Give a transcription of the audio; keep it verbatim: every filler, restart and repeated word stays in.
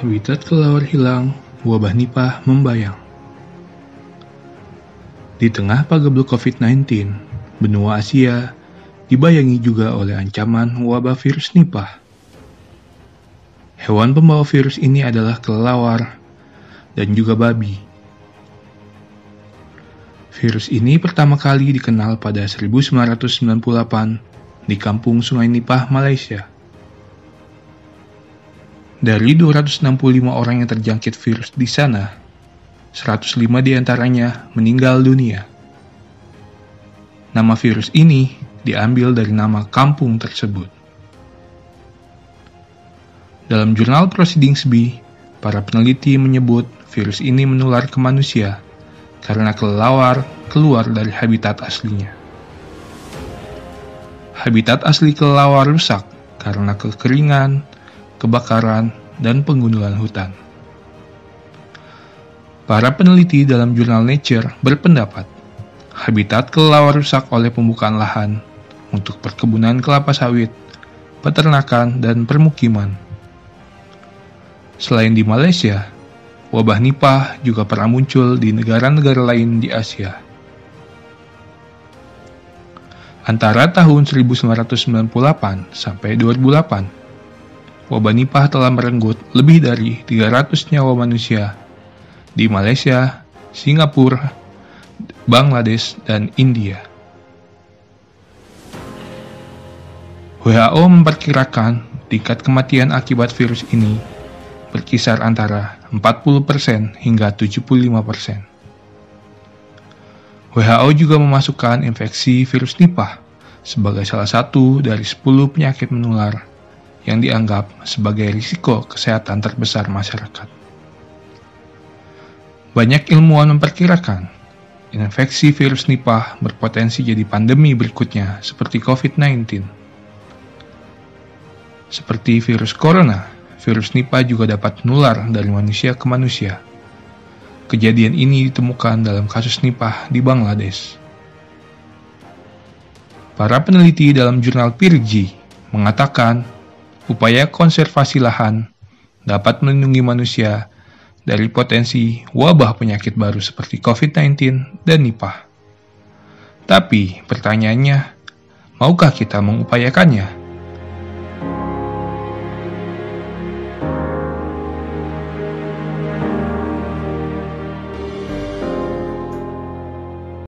Habitat kelelawar hilang, wabah Nipah membayang. Di tengah pagebluk covid sembilan belas, benua Asia dibayangi juga oleh ancaman wabah virus Nipah. Hewan pembawa virus ini adalah kelelawar dan juga babi. Virus ini pertama kali dikenal pada seribu sembilan ratus sembilan puluh delapan di kampung Sungai Nipah, Malaysia. Dari dua ratus enam puluh lima orang yang terjangkit virus di sana, seratus lima diantaranya meninggal dunia. Nama virus ini diambil dari nama kampung tersebut. Dalam jurnal Proceedings B, para peneliti menyebut virus ini menular ke manusia karena kelelawar keluar dari habitat aslinya. Habitat asli kelelawar rusak karena kekeringan, kebakaran, dan penggundulan hutan. Para peneliti dalam jurnal Nature berpendapat habitat kelelawar rusak oleh pembukaan lahan untuk perkebunan kelapa sawit, peternakan, dan permukiman. Selain di Malaysia, wabah Nipah juga pernah muncul di negara-negara lain di Asia. Antara tahun seribu sembilan ratus sembilan puluh delapan sampai dua ribu delapan, wabah Nipah telah merenggut lebih dari tiga ratus nyawa manusia di Malaysia, Singapura, Bangladesh, dan India. W H O memperkirakan tingkat kematian akibat virus ini berkisar antara empat puluh persen hingga tujuh puluh lima persen. W H O juga memasukkan infeksi virus Nipah sebagai salah satu dari sepuluh penyakit menular yang dianggap sebagai risiko kesehatan terbesar masyarakat. Banyak ilmuwan memperkirakan infeksi virus Nipah berpotensi jadi pandemi berikutnya seperti covid sembilan belas. Seperti virus corona, virus Nipah juga dapat menular dari manusia ke manusia. Kejadian ini ditemukan dalam kasus Nipah di Bangladesh. Para peneliti dalam jurnal Peergy mengatakan upaya konservasi lahan dapat melindungi manusia dari potensi wabah penyakit baru seperti covid sembilan belas dan Nipah. Tapi pertanyaannya, maukah kita mengupayakannya?